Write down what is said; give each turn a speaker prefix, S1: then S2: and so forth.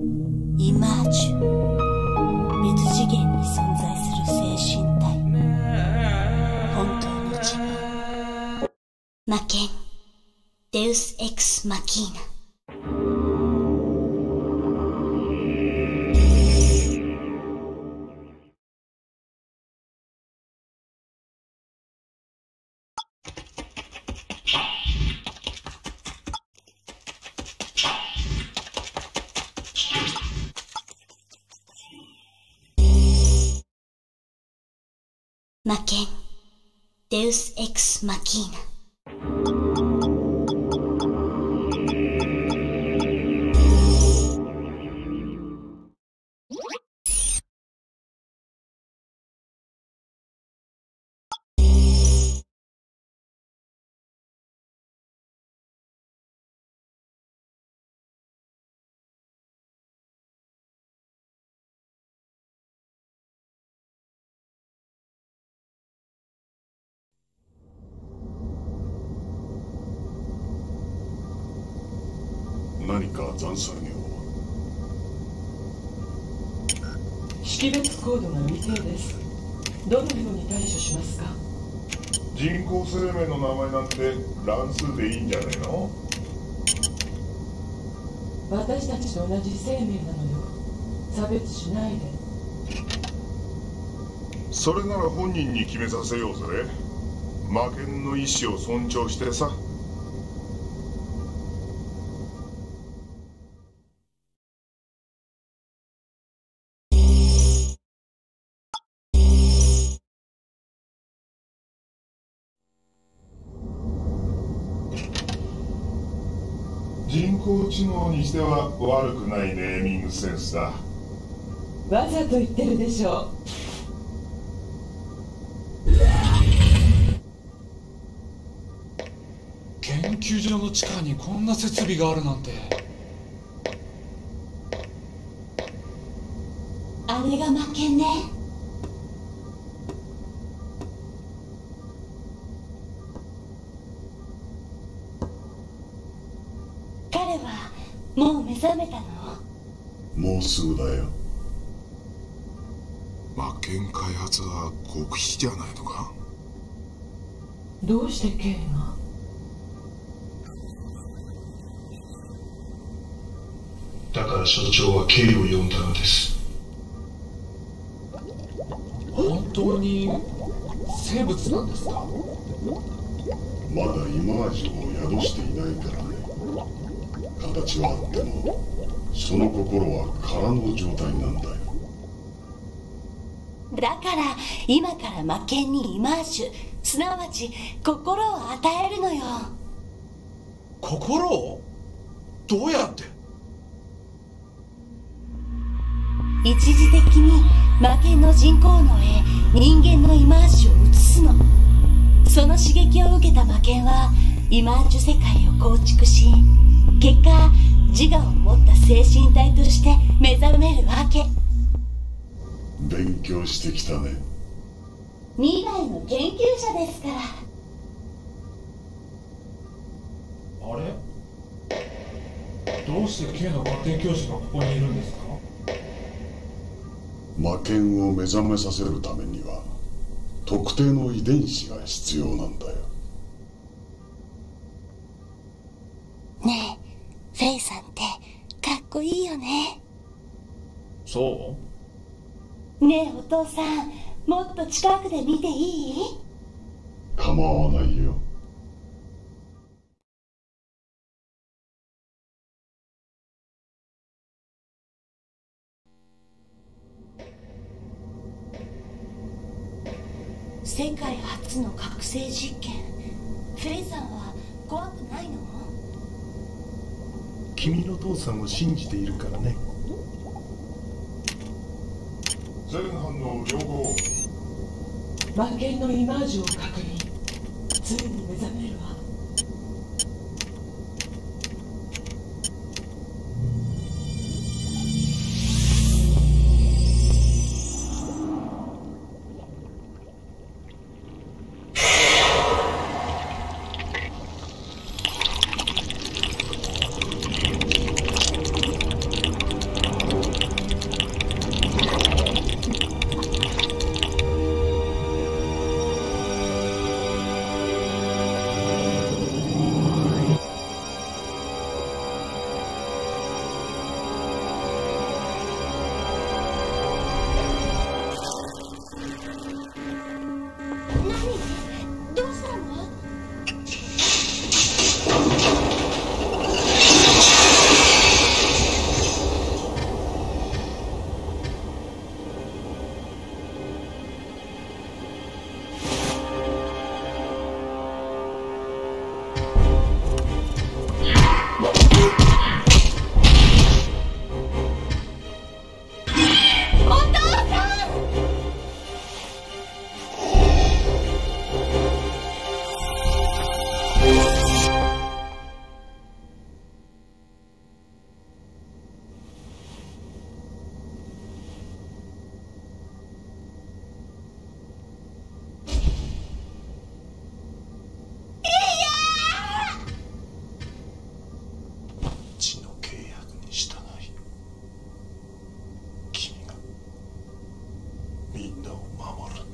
S1: イマージュ、別次元に存在する精神体、本当の自分。魔剣デウス・エクス・マキーナ。魔剣デウス・エクス・マキーナ。
S2: 何か残作業は？
S3: 識別コードが未定です。どのように対処しますか？
S2: 人工生命の名前なんて乱数でいいんじゃねえの？
S3: 私たちと同じ生命なのよ。差別しないで。
S2: それなら本人に決めさせようぜ。魔剣の意志を尊重してさ。人工知能にしては悪くないネーミングセンスだ。
S3: わざと言ってるでしょう。
S4: 研究所の地下にこんな設備があるなんて。
S1: あれが魔剣ね。彼はもう目覚めたの？
S2: もうすぐだよ。
S5: 魔剣開発は極秘じゃないのか？
S3: どうして K が？
S6: だから所長は K を呼んだのです。
S4: 本当に生物なんですか？
S2: まだイマージュを宿していないからね。形はあってもその心は空の状態なんだよ。
S1: だから今から魔剣にイマージュ、すなわち心を与えるのよ。
S4: 心を？どうやって？
S1: 一時的に魔剣の人工脳へ人間のイマージュを移すの。その刺激を受けた魔剣はイマージュ世界を構築し、結果自我を持った精神体として目覚めるわけ。
S2: 勉強してきたね。
S1: 未来の研究者ですから。
S4: あれ？どうして K の家庭教師がここにいるんですか？
S2: 魔剣を目覚めさせるためには特定の遺伝子が必要なんだよ。
S1: ねえ、フェイさんってかっこいいよね。
S4: そう？
S1: ねえお父さん、もっと近くで見ていい？
S2: 構わないよ。
S1: 世界初の覚醒実験、フェイさんは怖くないの？
S6: 君の父さんを信じているからね。
S2: 全反応良好。
S3: 魔剣のイマージュを確認。ついに目覚めるわ。
S2: を守る。